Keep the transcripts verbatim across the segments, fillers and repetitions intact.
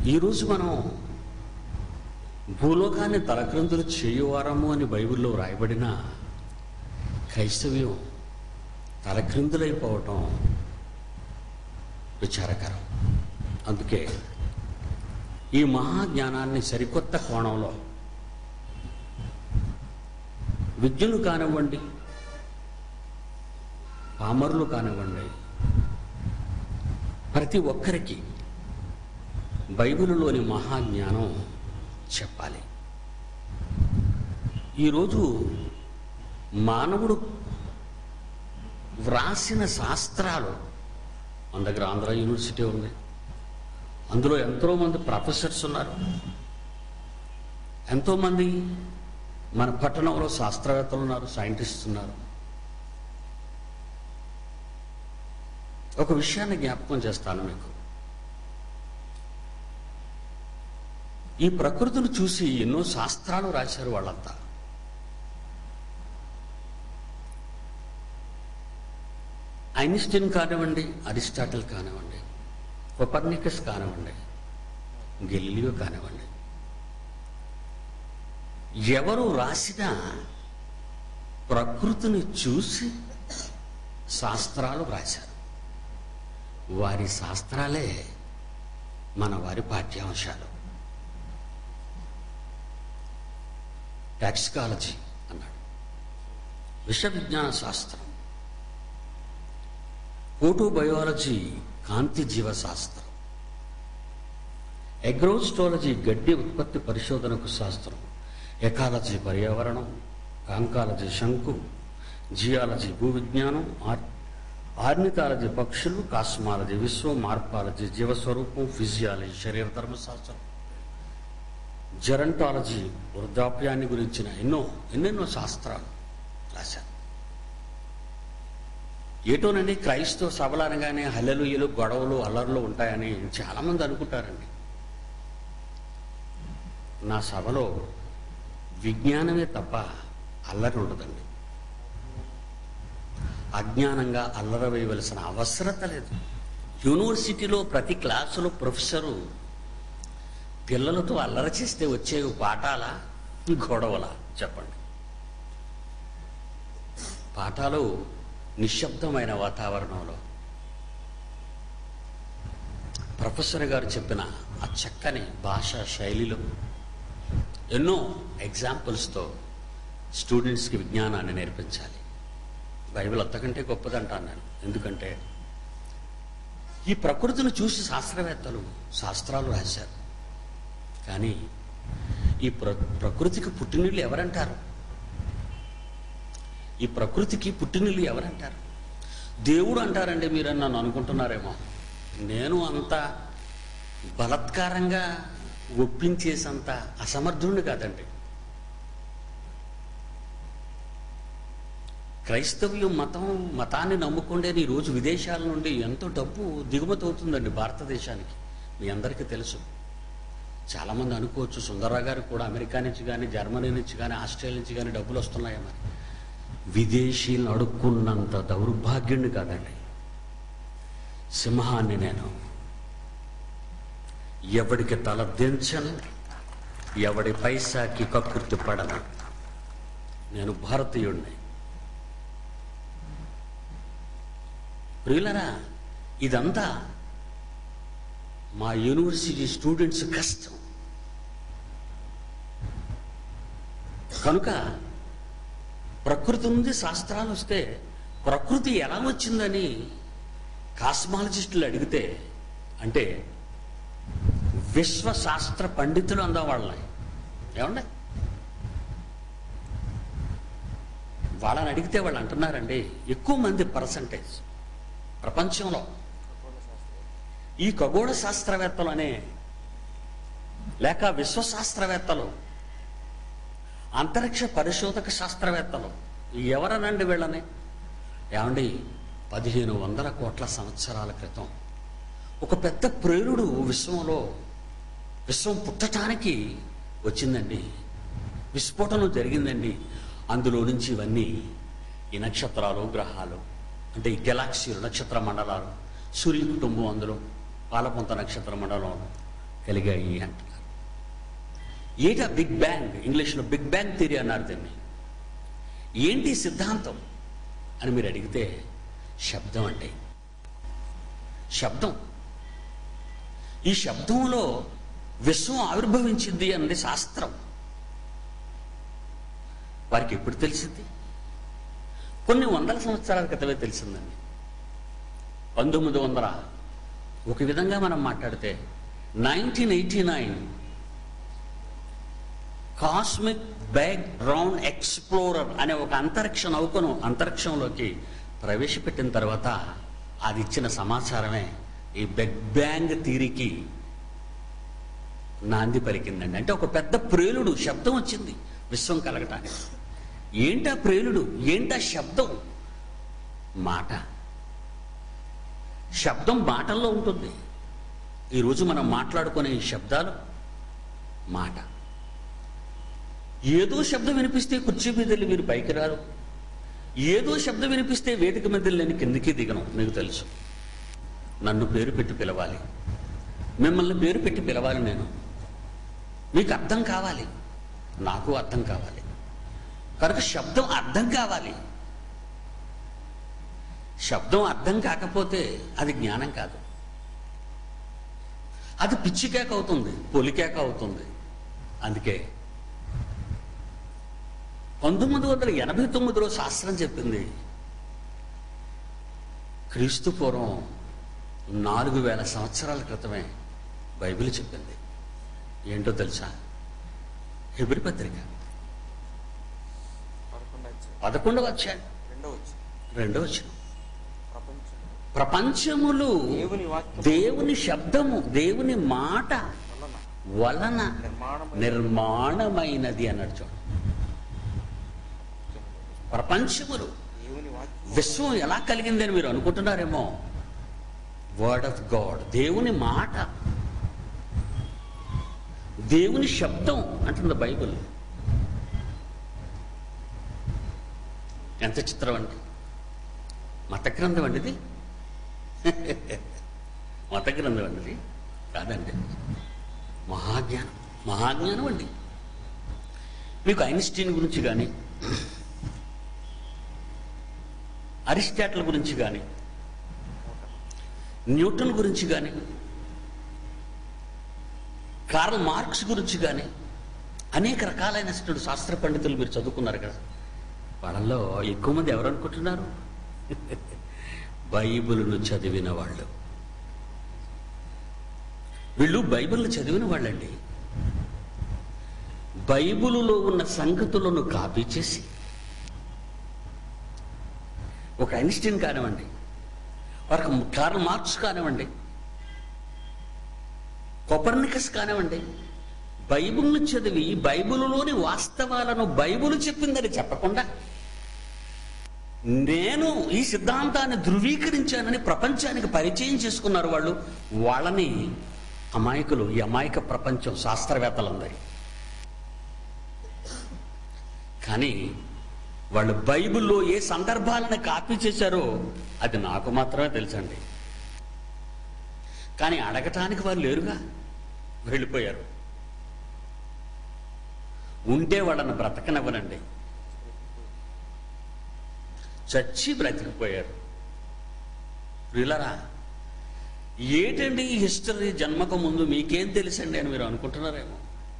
ఈరోజు మనం భూలోకాన్ని తలక్రిందులు చేయువారము అని బైబిల్లో వ్రాయబడిన క్రైస్తవ్యం తలక్రిందులైపోవటం విచారకరం. అందుకే ఈ మహాజ్ఞానాన్ని సరికొత్త కోణంలో విద్యులు కానివ్వండి, పామరులు కానివ్వండి, ప్రతి ఒక్కరికి బైబిలులోని మహాజ్ఞానం చెప్పాలి. ఈరోజు మానవుడు వ్రాసిన శాస్త్రాలు, మన దగ్గర ఆంధ్ర యూనివర్సిటీ ఉంది, అందులో ఎంతోమంది ప్రొఫెసర్స్ ఉన్నారు, ఎంతోమంది మన పట్టణంలో శాస్త్రవేత్తలు ఉన్నారు, సైంటిస్ట్స్ ఉన్నారు. ఒక విషయాన్ని జ్ఞాపకం చేస్తాను మీకు. ఈ ప్రకృతిని చూసి ఎన్నో శాస్త్రాలు రాశారు వాళ్ళంతా. ఐన్స్టీన్ కానివ్వండి, అరిస్టాటిల్ కానివ్వండి, కోపర్నికస్ కానివ్వండి, గెలీలియో కానివ్వండి, ఎవరు రాసినా ప్రకృతిని చూసి శాస్త్రాలు రాశారు. వారి శాస్త్రాలే మన వారి పాఠ్యాంశాలు. టాక్సికాలజీ అన్నాడు, విష విజ్ఞాన శాస్త్రం. ఫోటోబయాలజీ కాంతి జీవశాస్త్రం. ఎగ్రోస్టాలజీ గడ్డి ఉత్పత్తి పరిశోధనకు శాస్త్రం. ఎకాలజీ పర్యావరణం. కాంకాలజీ శంకు. జియాలజీ భూవిజ్ఞానం. ఆర్ ఆర్నిథాలజీ పక్షులు. కాస్మాలజీ విశ్వం. మార్పాలజీ జీవస్వరూపం. ఫిజియాలజీ శరీర ధర్మశాస్త్రం. జెరంటాలజీ వృద్ధాప్యాన్ని గురించిన ఎన్నో ఎన్నెన్నో శాస్త్రాలు రాశారు. ఏటోనండి క్రైస్తవ సభలు అనగానే హల్లెలూయలు, గొడవలు, అల్లర్లు ఉంటాయని చాలామంది అనుకుంటారండి. నా సభలో విజ్ఞానమే తప్ప అల్లరి ఉండదండి. అజ్ఞానంగా అల్లర వేయవలసిన అవసరత లేదు. యూనివర్సిటీలో ప్రతి క్లాసులో ప్రొఫెసరు పిల్లలతో అల్లరి చేస్తే వచ్చే పాఠాల గొడవల చెప్పండి. పాఠాలు నిశ్శబ్దమైన వాతావరణంలో ప్రొఫెసర్ గారు చెప్పిన ఆ చక్కని భాషా శైలిలో ఎన్నో ఎగ్జాంపుల్స్తో స్టూడెంట్స్కి విజ్ఞానాన్ని నేర్పించాలి. బైబిల్ అంతకంటే గొప్పదంటాను నేను. ఎందుకంటే ఈ ప్రకృతిని చూసి శాస్త్రవేత్తలు శాస్త్రాలు రాశారు. కానీ ఈ ప్ర ప్రకృతికి పుట్టినీళ్ళు ఎవరంటారు? ఈ ప్రకృతికి పుట్టినీళ్ళు ఎవరంటారు? దేవుడు అంటారండి మీరని నన్ను అనుకుంటున్నారేమో. నేను అంత బలత్కారంగా ఒప్పించేసంత అసమర్థుడిని కాదండి. క్రైస్తవ్యం మతం మతాన్ని నమ్ముకుండే ఈరోజు విదేశాల నుండి ఎంతో డబ్బు దిగుమతి అవుతుందండి భారతదేశానికి. మీ అందరికీ తెలుసు. చాలామంది అనుకోవచ్చు సుందర్రావు గారు కూడా అమెరికా నుంచి కానీ, జర్మనీ నుంచి కానీ, ఆస్ట్రేలియా నుంచి కానీ డబ్బులు వస్తున్నాయని. విదేశీయులను అడుక్కున్నంత దౌర్భాగ్యుడిని కాదండి. సింహాన్ని నేను. ఎవడికి తల దించను, ఎవడి పైసాకి కక్కుర్తి పడను. నేను భారతీయుడిని. ప్రియులరా, ఇదంతా మా యూనివర్సిటీ స్టూడెంట్స్ కష్టం. కనుక ప్రకృతి నుండి శాస్త్రాలు వస్తే ప్రకృతి ఎలా వచ్చిందని కాస్మాలజిస్టులు అడిగితే, అంటే విశ్వశాస్త్ర పండితులు అందా వాళ్ళని ఏమండి, వాళ్ళని అడిగితే వాళ్ళు అంటున్నారండి, ఎక్కువ మంది పర్సంటేజ్ ప్రపంచంలో ఈ ఖగోళ శాస్త్రవేత్తలు అనే లేక విశ్వశాస్త్రవేత్తలు, అంతరిక్ష పరిశోధక శాస్త్రవేత్తలు ఎవరనండి వీళ్ళని? ఏమండి, పదిహేను వందల కోట్ల సంవత్సరాల క్రితం ఒక పెద్ద ప్రేరుడు విశ్వంలో విశ్వం పుట్టడానికి వచ్చిందండి. విస్ఫోటనం జరిగిందండి. అందులో నుంచి ఇవన్నీ ఈ నక్షత్రాలు, గ్రహాలు, అంటే ఈ గెలాక్సీలు, నక్షత్ర మండలాలు, సూర్య కుటుంబం, అందులో పాలపొంత నక్షత్ర మండలం, కలిగాయి అంటున్నారు. ఏంటా బిగ్ బ్యాంగ్? ఇంగ్లీష్లో బిగ్ బ్యాంగ్ థియరీ అన్నారు దీన్ని. ఏంటి సిద్ధాంతం అని మీరు అడిగితే శబ్దం అంటే శబ్దం. ఈ శబ్దంలో విశ్వం ఆవిర్భవించింది అన్నది శాస్త్రం. వారికి ఎప్పుడు తెలిసింది? కొన్ని వందల సంవత్సరాల క్రితమే తెలిసిందండి. పంతొమ్మిది వందల ఒక విధంగా మనం మాట్లాడితే nineteen eighty nine cosmic background explorer అనే ఒక అంతరిక్ష నౌకను అంతరిక్షంలోకి ప్రవేశపెట్టిన తర్వాత అది ఇచ్చిన సమాచారమే ఈ బిగ్ బ్యాంగ్ థియరీకి నాంది పలికిందండి. అంటే ఒక పెద్ద ప్రేలుడు శబ్దం వచ్చింది విశ్వం కలగటానికి. ఏంటా ప్రేలుడు? ఏంటా శబ్దం? మాట. శబ్దం మాటల్లో ఉంటుంది. ఈరోజు మనం మాట్లాడుకునే ఈ శబ్దాలు మాట. ఏదో శబ్దం వినిపిస్తే కుర్చీ మీద వెళ్ళి మీరు పైకి రారు. ఏదో శబ్దం వినిపిస్తే వేదిక మీద నేను కిందికి దిగను. మీకు తెలుసు. నన్ను పేరు పెట్టి పిలవాలి, మిమ్మల్ని పేరు పెట్టి పిలవాలి. నేను మీకు అర్థం కావాలి, నాకు అర్థం కావాలి. కనుక శబ్దం అర్థం కావాలి. శబ్దం అర్థం కాకపోతే అది జ్ఞానం కాదు. అది పిచ్చికేక అవుతుంది, పొలికేక అవుతుంది. అందుకే పంతొమ్మిది వందల ఎనభై తొమ్మిదిలో శాస్త్రం చెప్పింది క్రీస్తు పూర్వం నాలుగు వేల సంవత్సరాల క్రితమే బైబిల్ చెప్పింది. ఏంటో తెలుసా? హెబ్రీ పత్రిక పదకొండవ అధ్యాయం రెండవ వచనం. ప్రపంచములు దేవుని శబ్దము, దేవుని మాట వలన నిర్మాణమైనది అన్నాడు. చూడండి, ప్రపంచములు, విశ్వం ఎలా కలిగిందని మీరు అనుకుంటున్నారేమో. వర్డ్ ఆఫ్ గాడ్, దేవుని మాట, దేవుని శబ్దం అంటుంది బైబిల్. ఎంత చిత్రం అండి! మత గ్రంథం అండి ఇది. మత గ్రంథం అండి ఇది కాదండి. మహాజ్ఞానం, మహాజ్ఞానం అండి. మీకు ఐన్స్టీన్ గురించి కానీ, అరిస్టాటిల్ గురించి కానీ, న్యూటన్ గురించి కానీ, కార్ల్ మార్క్స్ గురించి కానీ అనేక రకాలైన శాస్త్ర పండితులు మీరు చదువుకున్నారు కదా. వాళ్ళల్లో ఎక్కువ మంది ఎవరు అనుకుంటున్నారు? బైబిల్ను చదివిన వాళ్ళు. వీళ్ళు బైబిల్ను చదివిన వాళ్ళండి. బైబిలులో ఉన్న సంగతులను కాపీ చేసి, ఒక ఐన్స్టీన్ కానివ్వండి, ఒక కార్ల్ మార్క్స్ కానివ్వండి, కోపర్నికస్ కానివ్వండి, బైబిల్ను చదివి బైబిలులోని వాస్తవాలను బైబిల్ చెప్పిందని చెప్పకుండా నేను ఈ సిద్ధాంతాన్ని ధృవీకరించానని ప్రపంచానికి పరిచయం చేసుకున్నారు వాళ్ళు. వాళ్ళని అమాయకులు, ఈ అమాయక ప్రపంచం శాస్త్రవేత్తలందరి. కానీ వాళ్ళు బైబిల్లో ఏ సందర్భాలను కాపీ చేశారో అది నాకు మాత్రమే తెలుసండి. కానీ అడగటానికి వారు లేరుగా, వెళ్ళిపోయారు. ఉంటే వాళ్ళని బ్రతకనివ్వనండి. చచ్చి బ్రతికిపోయారు. ప్రియులారా, ఏటండి ఈ హిస్టరీ? జన్మకు ముందు మీకేం తెలుసండి అని మీరు అనుకుంటున్నారేమో.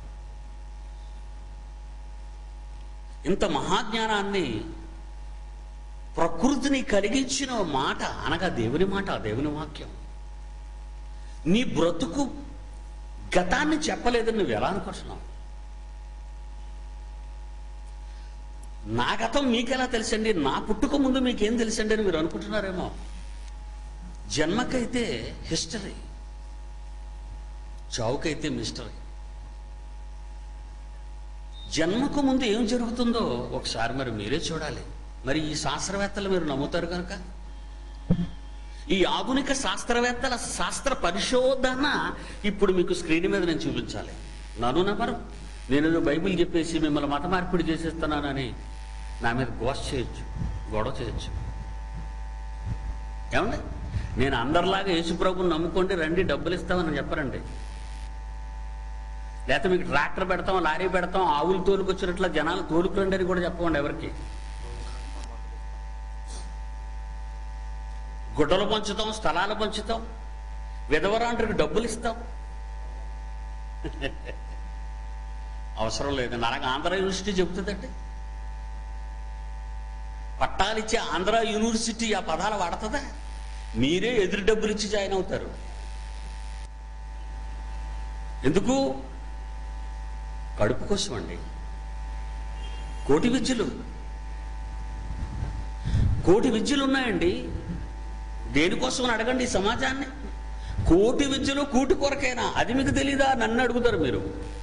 ఇంత మహాజ్ఞానాన్ని, ప్రకృతిని కలిగించిన మాట అనగా దేవుని మాట, దేవుని వాక్యం. నీ బ్రతుకు గతాన్ని చెప్పలేదని నువ్వు ఎలా అనుకుంటున్నావు? నా గతం మీకెలా తెలుసండి, నా పుట్టుక ముందు మీకేం తెలుసండి అని మీరు అనుకుంటున్నారేమో. జన్మకైతే హిస్టరీ, చావుకైతే మిస్టరీ. జన్మకు ముందు ఏం జరుగుతుందో ఒకసారి మరి మీరే చూడాలి. మరి ఈ శాస్త్రవేత్తలు మీరు నమ్ముతారు కనుక ఈ ఆధునిక శాస్త్రవేత్తల శాస్త్ర పరిశోధన ఇప్పుడు మీకు స్క్రీన్ మీద నేను చూపించాలి. నన్ను నమ్మరు. నేను బైబిల్ చెప్పేసి మిమ్మల్ని మత మార్పిడి చేసేస్తున్నానని నా మీద గోష చేయొచ్చు, గొడవ చేయొచ్చు. ఏమండి? నేను అందరిలాగా యేసుప్రభుని నమ్ముకోండి రండి డబ్బులు ఇస్తామని చెప్పరండి. లేకపోతే మీకు ట్రాక్టర్ పెడతాం, లారీ పెడతాం, ఆవులు తోలుకొచ్చినట్ల జనాలు తోలుకురండి అని కూడా చెప్పండి ఎవరికి. గుడ్డలు పంచుతాం, స్థలాలు పంచుతాం, విధవరాండ్రికి డబ్బులు ఇస్తాం. అవసరం లేదు. నాకు ఆంధ్ర యూనివర్సిటీ చెబుతుందండి, పట్టాలిచ్చే ఆంధ్ర యూనివర్సిటీ ఆ పదాలు వాడుతుందా? మీరే ఎదురు డబ్బులు ఇచ్చి జాయిన్ అవుతారు. ఎందుకు? కడుపు కోసం అండి. కోటి విద్యలు కోటి విద్యలు ఉన్నాయండి. దేనికోసం అని అడగండి ఈ సమాజాన్ని. కోటి విద్యలు కూటి కొరకేనా? అది మీకు తెలీదా? నన్ను అడుగుతారు మీరు.